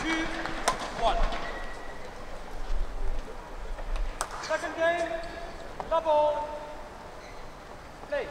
2-1. Second game, double, play.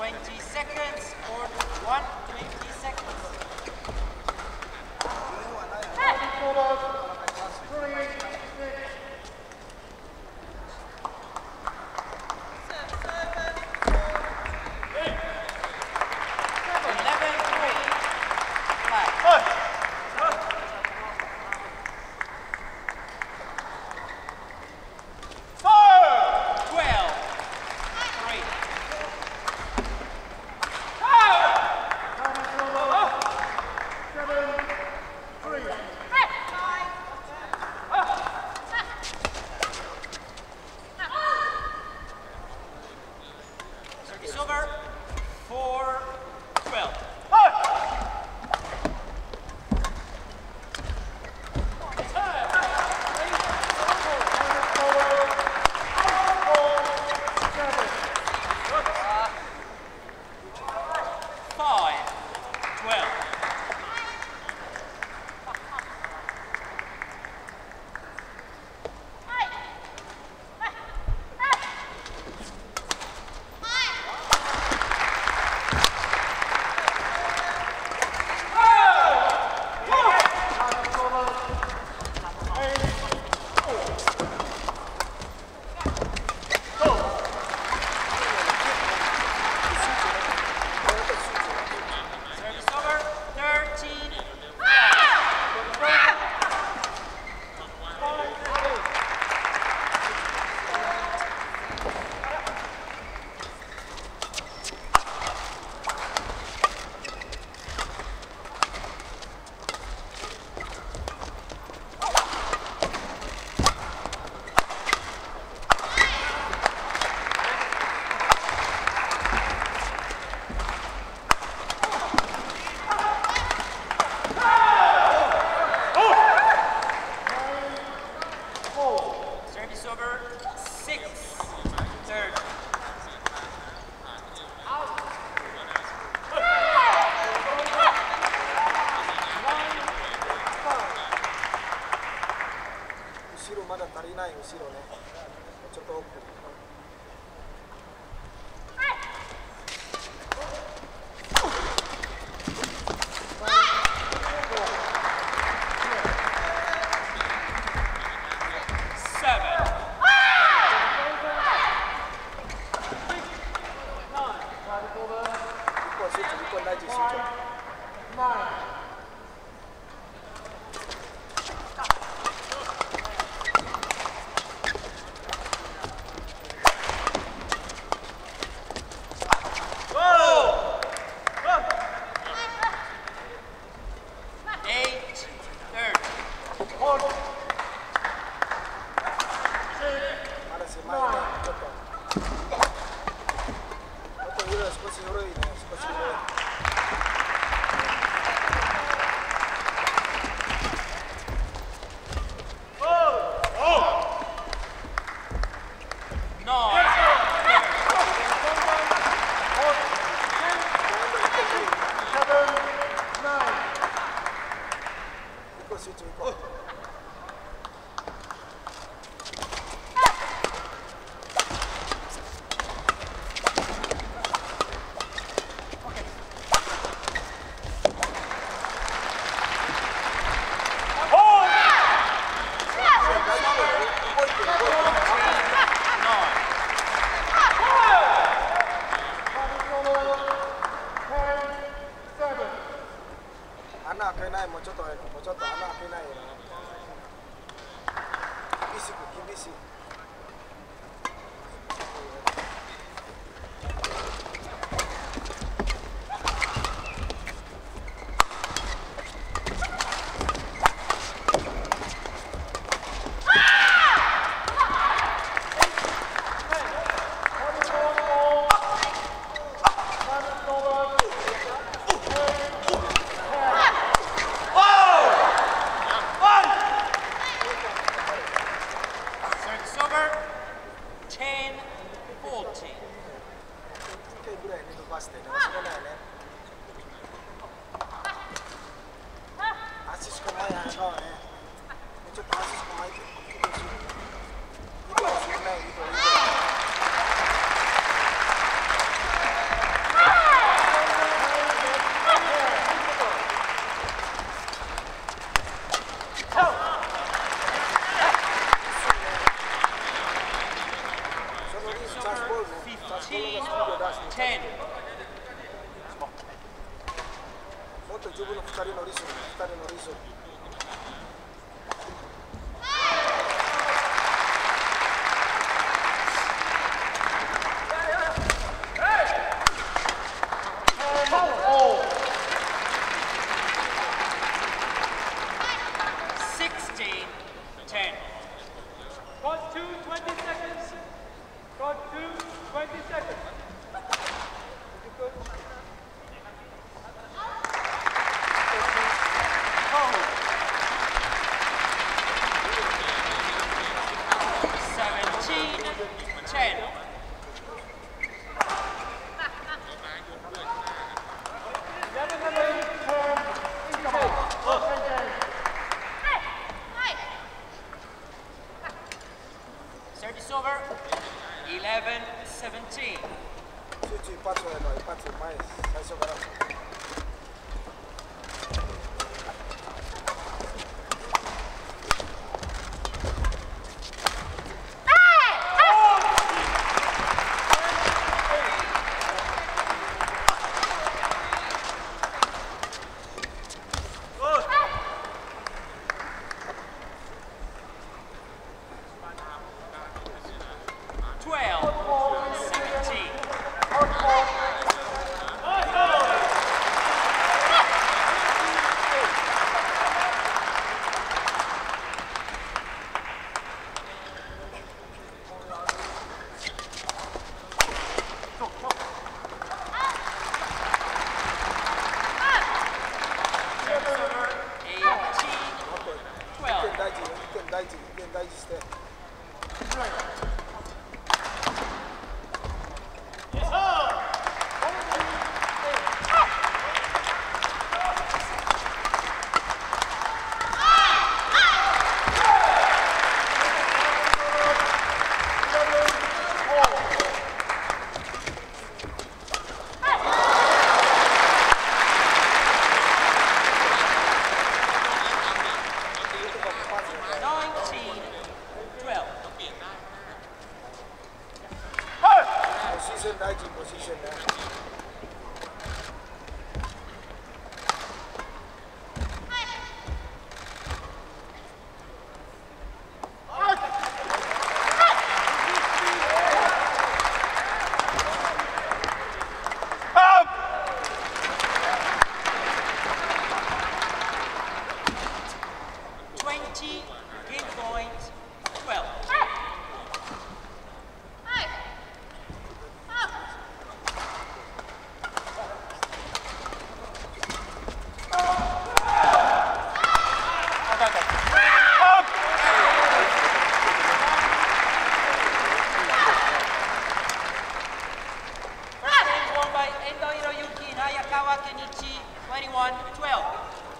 20 seconds or 120 seconds. It's over. 4-12. Service over. 6-3. 後ろまだ足りない後ろね。ちょっと奥。穴開けない、もうちょっと穴開けないよ。厳しく厳しい。ぐらいに伸ばしてね、それだよね。足しかないやんかはね。もうちょっと足しか巻いてほしい。糸をするね、糸。 十分の2人のリズム、2人のリズム。 Got 20 seconds. Got 20 seconds. Service over. 11-17. 集中一発への一発前、最初から。大事して。大事ポジションね。 Endo Hiroyuki, Hayakawa Kenichi, 21-12.